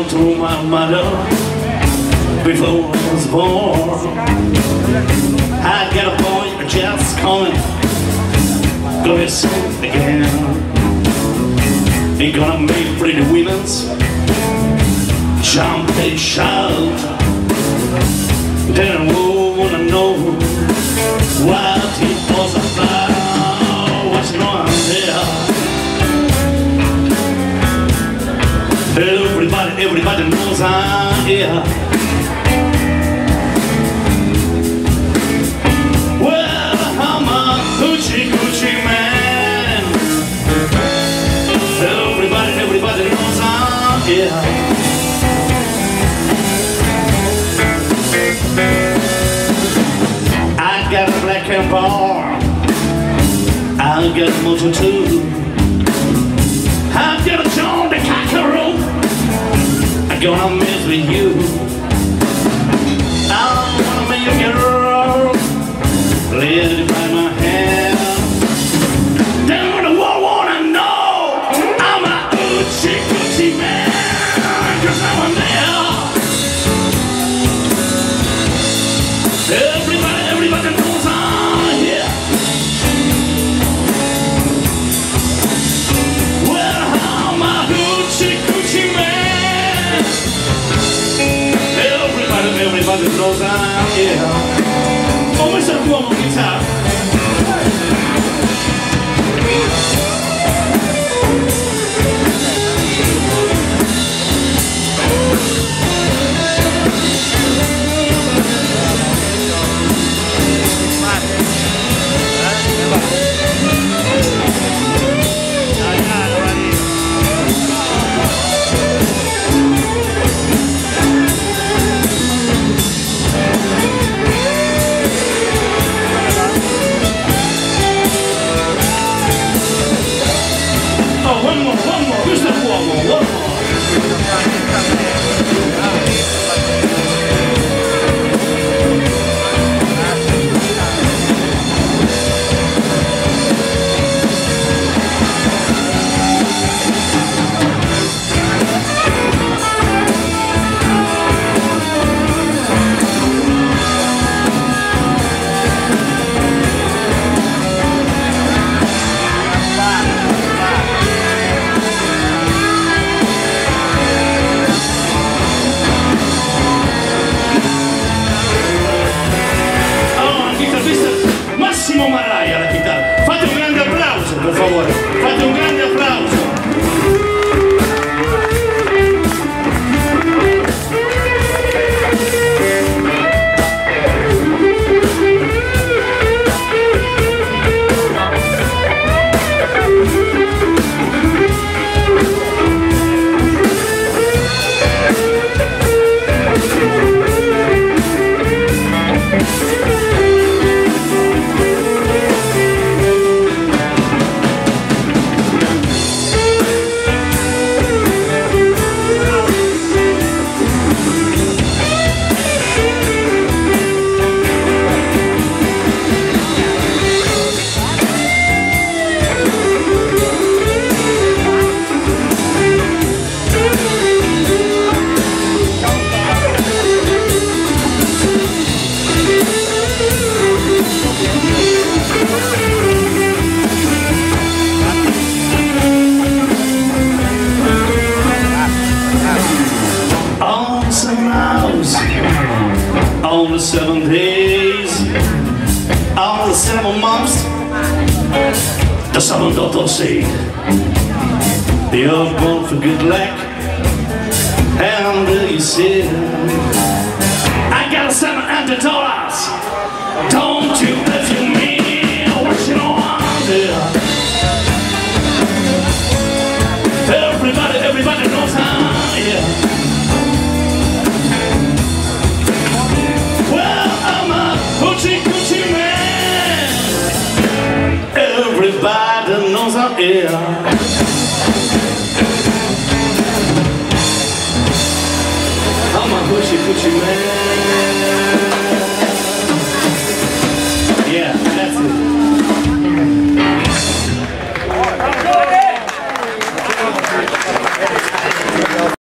to my mother before I was born. I got a boy just coming, gonna sing again. He gonna make pretty women's jump and shout. Then who wanna know what it was about? What's going on there? Everybody knows I'm here. Well, I'm a hoochie coochie man. Everybody knows I'm here. I got a black and bar. I got a motor too. I've got a John the Cockerel. I'm gonna mess with you. I wanna make you girl. Let it by my hand. Down the wall, wanna know I'm a hoochie coochie man. 'Cause I'm there. Everybody knows I'm here. Well, I'm a hoochie coochie man. Everybody knows I'm here. Oh, Mr. Cuomo guitar. One more, Mr. Cuomo, one more. Maraia alla chitarra. Fate un grande applauso, per favore. Fate un grande applauso. On the 7 days, on the 7 months, the 7 doctors say you're born for good luck, and you see I got $700. Don't you bet you me what you know I'm there. Everybody knows I'm here. Hoochie coochie man. Everybody knows I'm here. I'm a hoochie coochie man.